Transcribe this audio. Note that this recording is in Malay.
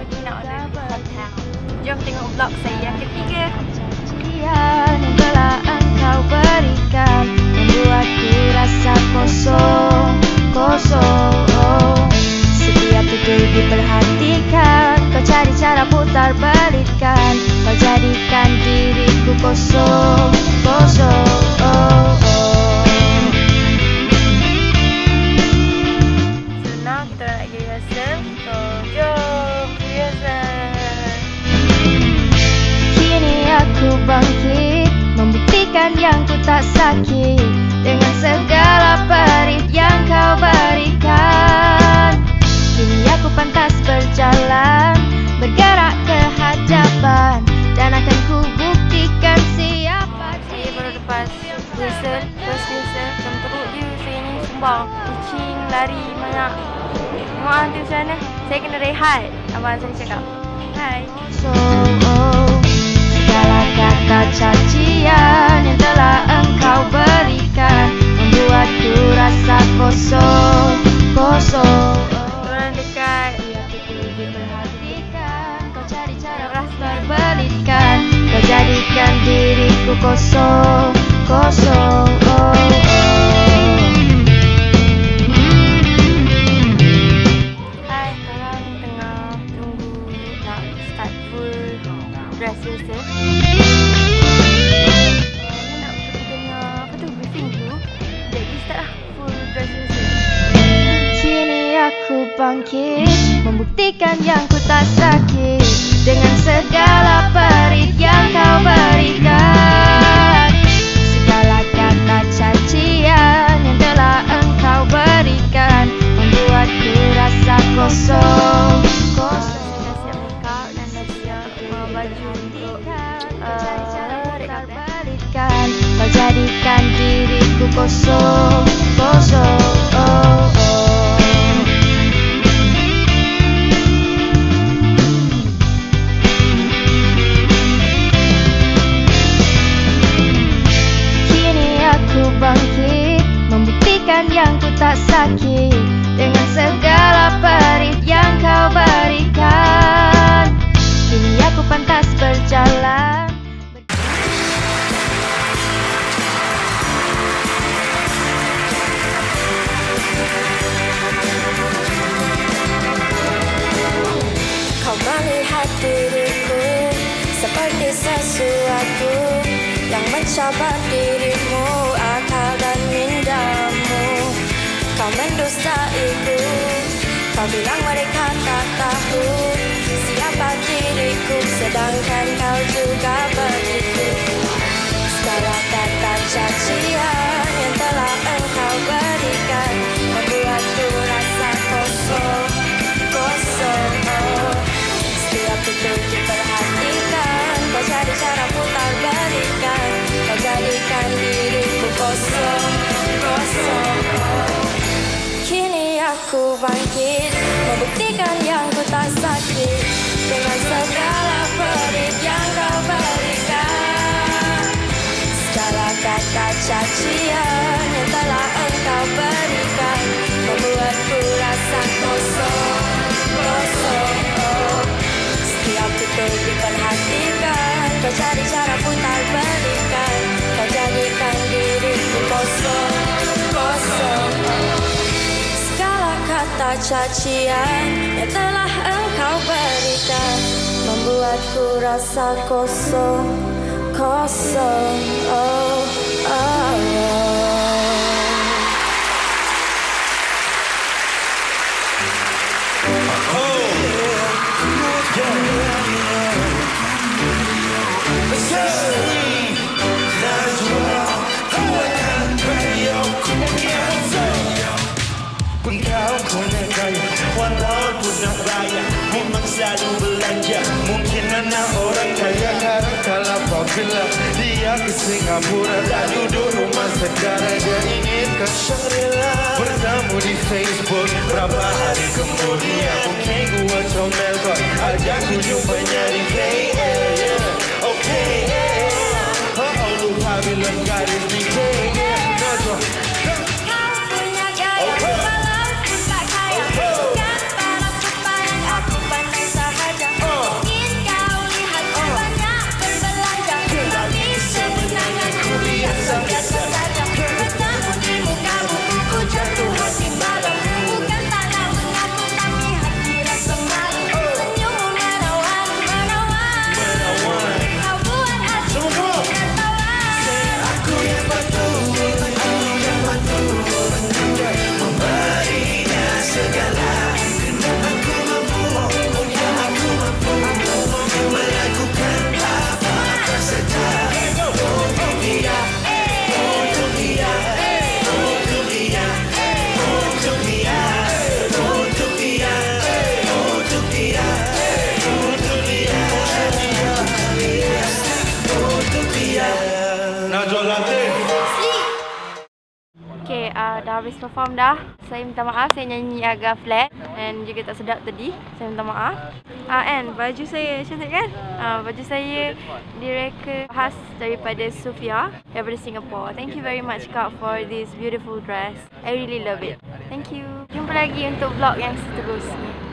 Nina on the hotel. Jom tengok vlog saya yang ketiga. Yang telah engkau berikan membuatku rasa kosong, kosong. Setiap detik diperhatikan, kau cari cara putar balikan, kau jadikan diriku kosong, kosong. So now kita nak pergi rehearsal. So jom rehearsal. Kini aku bangkit, membuktikan yang ku tak sakit dengan segala perih yang kau berikan. Kini aku pantas berjalan, bergerak ke hadapan, dan akan ku buktikan siapa Saya baru lepas rehearsal, first rehearsal. Macam teruk je saya ni, sumpah. Kucing, lari banyak. Tengok nanti macam mana. Saya kena rehat. Abang saya cakap. Hai. Segala kata cacian yang telah engkau berikan membuatku rasa kosong, kosong. Turun dekat. Diperhatikan, kau cari cara berbalikan, kau jadikan diriku kosong, kosong. Hai, sekarang tengah tunggu nak start full dress rehearsal. Ni nak pergi dengar apa tu, briefing dulu. Jadi start lah full dress rehearsal. Kini aku bangkit, membuktikan yang ku tak sakit dengan segala perih yang kau berikan. Segala kata cacian yang telah engkau berikan membuatku rasa kosong, kosong. Dah siap make up dan dah siap baju untuk Balikan, kau jadikan diriku kosong, kosong. Kini aku bangkit, membuktikan yang ku tak sakit dengan segala perih yang kau berikan. Kini aku pantas berjalan. Kau melihat diriku seperti sesuatu yang mencabar dirimu, akal dan mindamu. Kau mendustaiku, kau bilang mereka tak tahu siapa diriku, sedangkan kau juga begitu. Segala kata cacian yang telah engkau berikan membuatku rasa kosong, kosong. Setiap detik diperhatikan, kau cari cara putar balikan, kau jadikan diriku kosong, kosong. Kini aku bangkit, membuktikan yang ku tak sakit dengan segala perih yang kau berikan. Segala kata cacian yang telah engkau berikan membuatku rasa kosong, kosong. Setiap detik diperhatikan, kau cari cara putar balikan, kau jadikan diriku kosong, kosong. Segala kata cacian yang telah engkau berikan membuatku rasa kosong, kosong. Oh, oh, oh. Walau budak raya memang selalu belanja. Mungkin anak orang kaya karena kalau popular. Dia ke Singapura dan duduk rumah saudara. Dia ingin ke Shangri-La, bertemu di Facebook. Berapa hari kemudian mungkin gua comel kau ajak ku jumpanya di KL. Okay, oh lupa bila garis di KL. Kau punya gaya walau pun tak kaya, bukan para supaya aku pandai sahaja. dah habis perform dah. Saya minta maaf, saya nyanyi agak flat dan juga tak sedap tadi. Saya minta maaf. And baju saya cantik kan? Baju saya direka khas daripada Sofia daripada Singapore. Thank you very much Kak for this beautiful dress. I really love it. Thank you. Jumpa lagi untuk vlog yang seterusnya.